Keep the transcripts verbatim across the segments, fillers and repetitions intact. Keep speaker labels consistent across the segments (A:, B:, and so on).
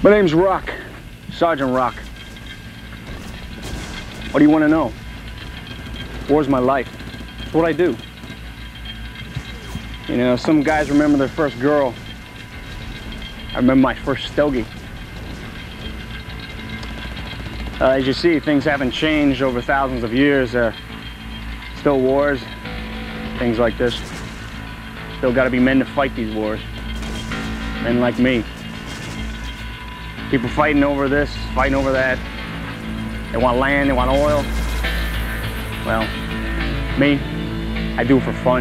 A: My name's Rock, Sergeant Rock. What do you want to know? War's my life. It's what I do. You know, some guys remember their first girl. I remember my first stogie. Uh, as you see, things haven't changed over thousands of years. Uh, still wars, things like this. Still got to be men to fight these wars. Men like me. People fighting over this, fighting over that. They want land, they want oil. Well, me, I do it for fun.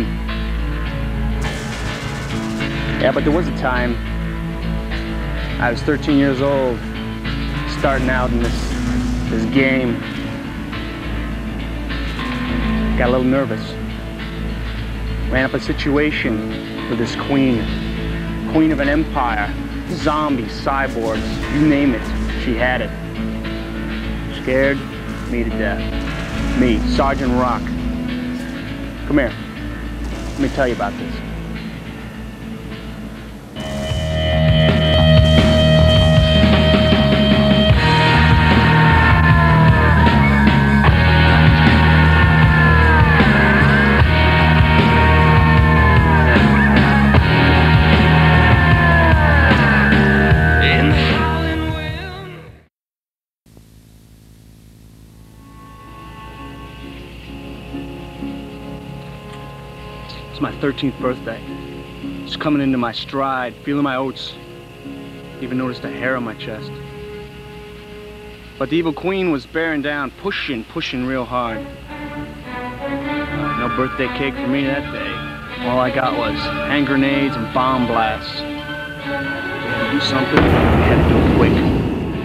A: Yeah, but there was a time, I was thirteen years old, starting out in this, this game. Got a little nervous. Ran up a situation with this queen, queen of an empire. Zombies, cyborgs, you name it, she had it. Scared me to death. Me, Sergeant Rock. Come here. Let me tell you about this. It's my thirteenth birthday. Just coming into my stride, feeling my oats. Even noticed a hair on my chest. But the evil queen was bearing down, pushing, pushing real hard. No birthday cake for me that day. All I got was hand grenades and bomb blasts. We had to do something, we had to do it quick.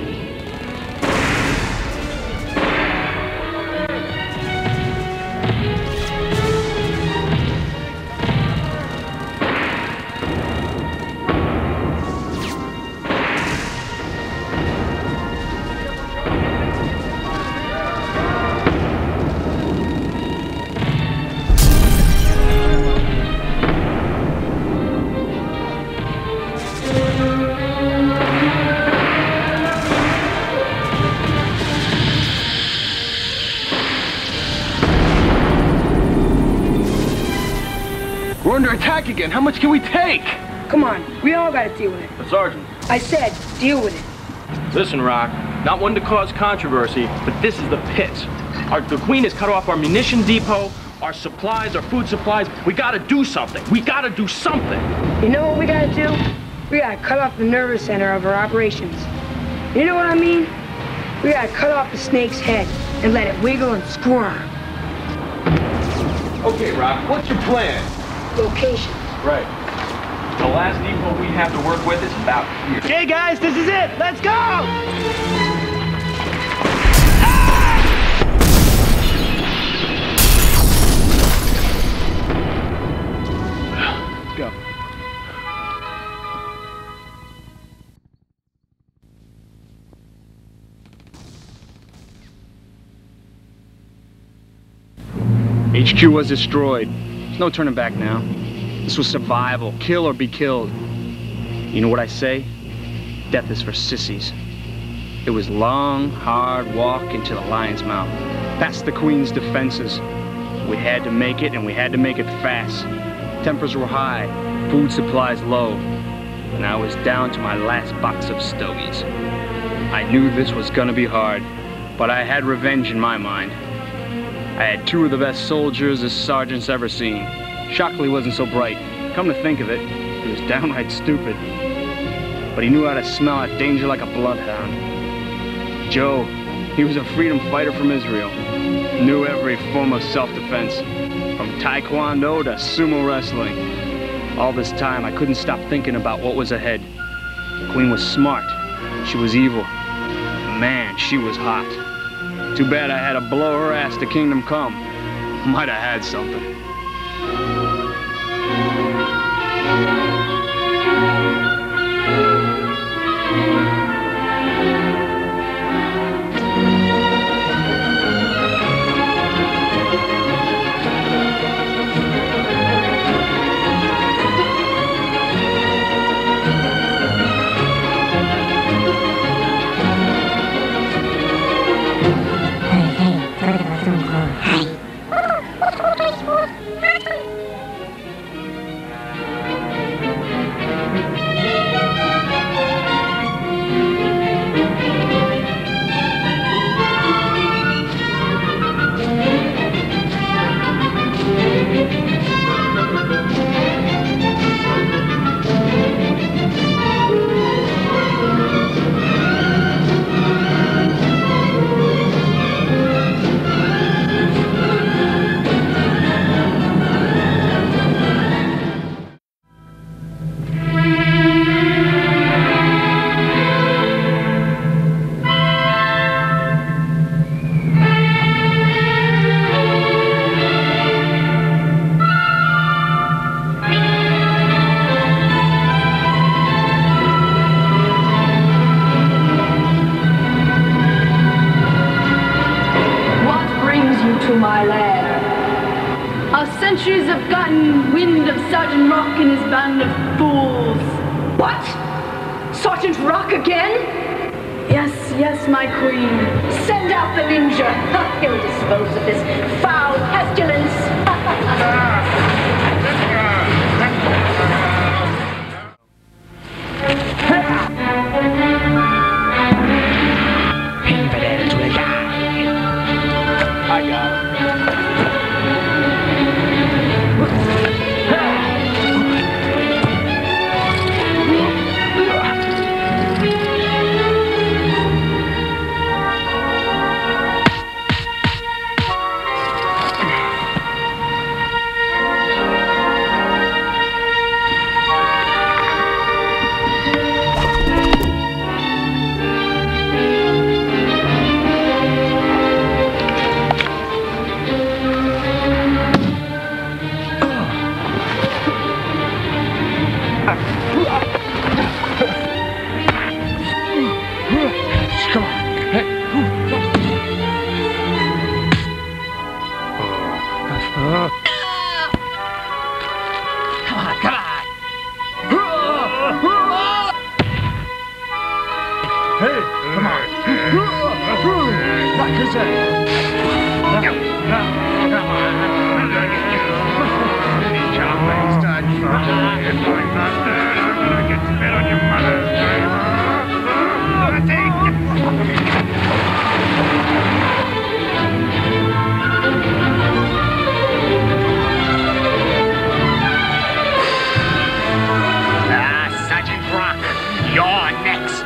B: We're under attack again. How much can we take?
C: Come on, we all gotta deal with it.
B: But Sergeant.
C: I said, deal with it.
B: Listen, Rock, not one to cause controversy, but this is the pit. Our, the Queen has cut off our munition depot, our supplies, our food supplies. We gotta do something. We gotta do something.
C: You know what we gotta do? We gotta cut off the nervous center of our operations. You know what I mean? We gotta cut off the snake's head and let it wiggle and squirm.
B: Okay, Rock, what's your plan?
C: Location.
B: Right. The last depot we have to work with is about here.
A: Okay, guys, this is it. Let's go! Let's go. H Q was destroyed. There's no turning back now. This was survival, kill or be killed. You know what I say? Death is for sissies. It was a long, hard walk into the lion's mouth, past the Queen's defenses. We had to make it, and we had to make it fast. Tempers were high, food supplies low, and I was down to my last box of stogies. I knew this was gonna be hard, but I had revenge in my mind. I had two of the best soldiers this sergeant's ever seen. Shockley wasn't so bright. Come to think of it, he was downright stupid. But he knew how to smell out danger like a bloodhound. Joe, he was a freedom fighter from Israel. Knew every form of self-defense, from taekwondo to sumo wrestling. All this time, I couldn't stop thinking about what was ahead. The Queen was smart. She was evil. Man, she was hot. Too bad I had to blow her ass to Kingdom Come. Might have had something.
D: countries have gotten wind of Sgt Rock and his band of fools.
C: What? Sergeant Rock again?
D: Yes, yes, my queen.
C: Send out the ninja. He'll dispose of this foul pestilence.
A: Infidels will die. I got him. Come on. Hey. Come on, come on. Hey, come on. Like I said.
E: Ah, Sergeant Rock, you're next.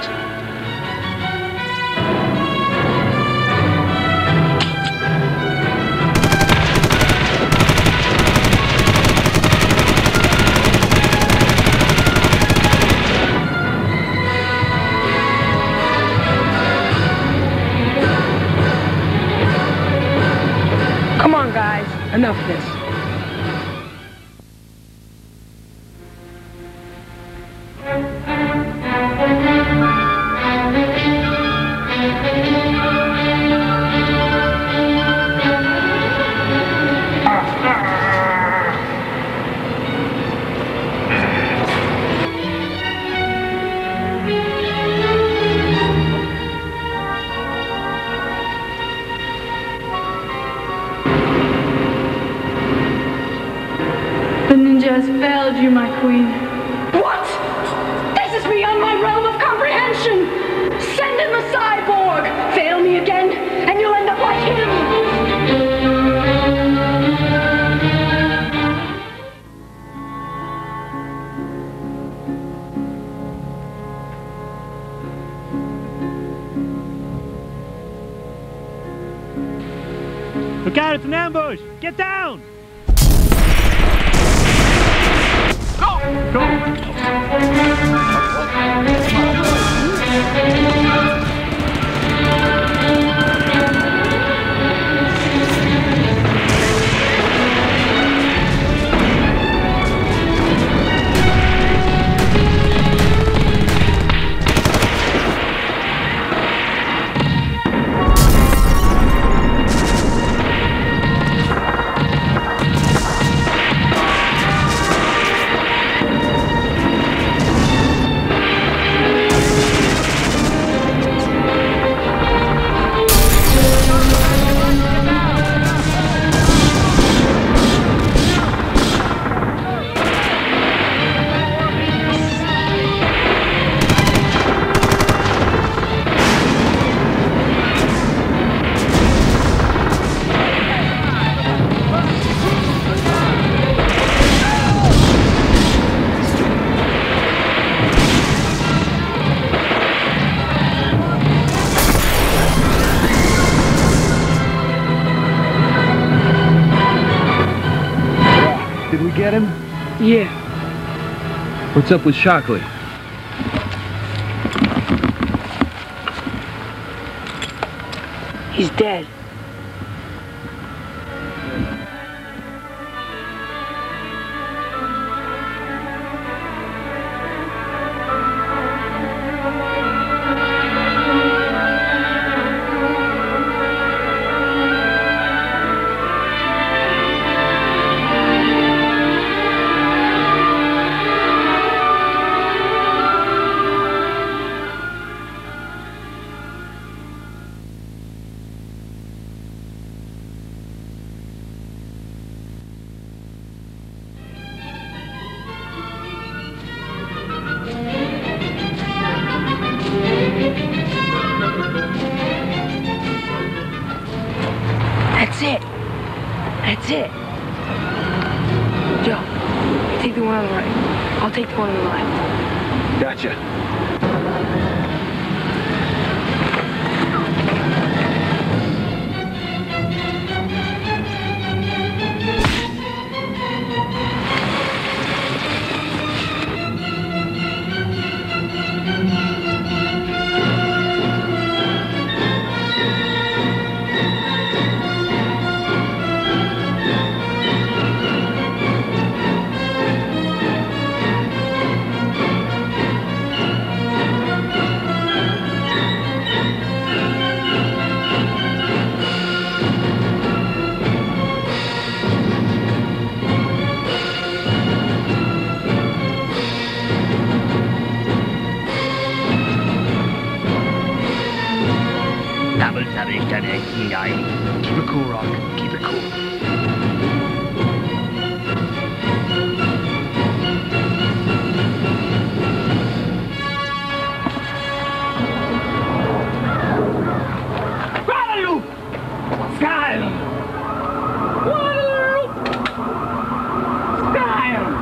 C: Come on, guys. Enough of this.
D: The ninja has failed you, my queen.
C: What? This is beyond my realm of comprehension. Send in the cyborg. Fail me again, and you'll end up like him.
F: Look out, it's an ambush! Get down!
A: Go! Go!
F: Did we get him?
C: Yeah.
A: What's up with Shockley?
C: He's dead. take the one on the left.
B: Gotcha.
E: W W I I.
A: Keep it cool, Rock. Keep it cool.
B: Guadalupe! Style! Guadalupe! Style!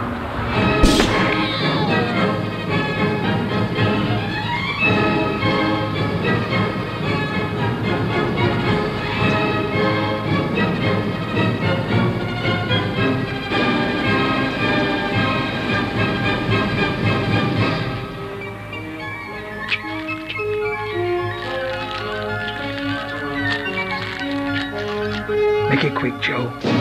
A: Make it quick, Joe.